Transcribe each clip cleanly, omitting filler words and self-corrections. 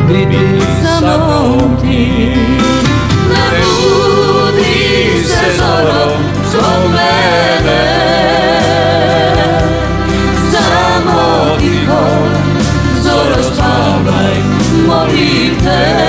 biti sa mnom ti. Ne budi se zoro zbog mene, samo tiho zoro spavaj, molim te.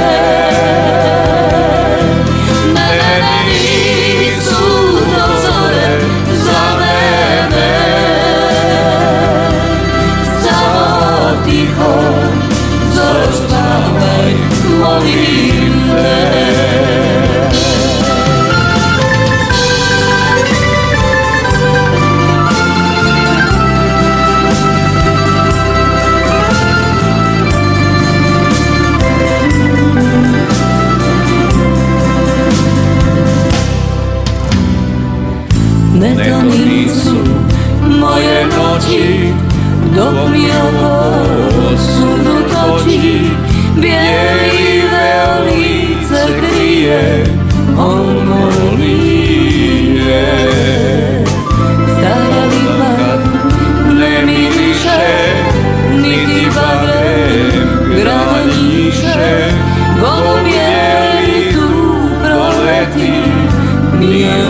Ne to nisu moje noći, dok mi oko sudu toči, bijeli veo lice krije, on molije. Stara lipa ne miriše, niti bagrem grana njiše, golub bijeli tu proleti, nije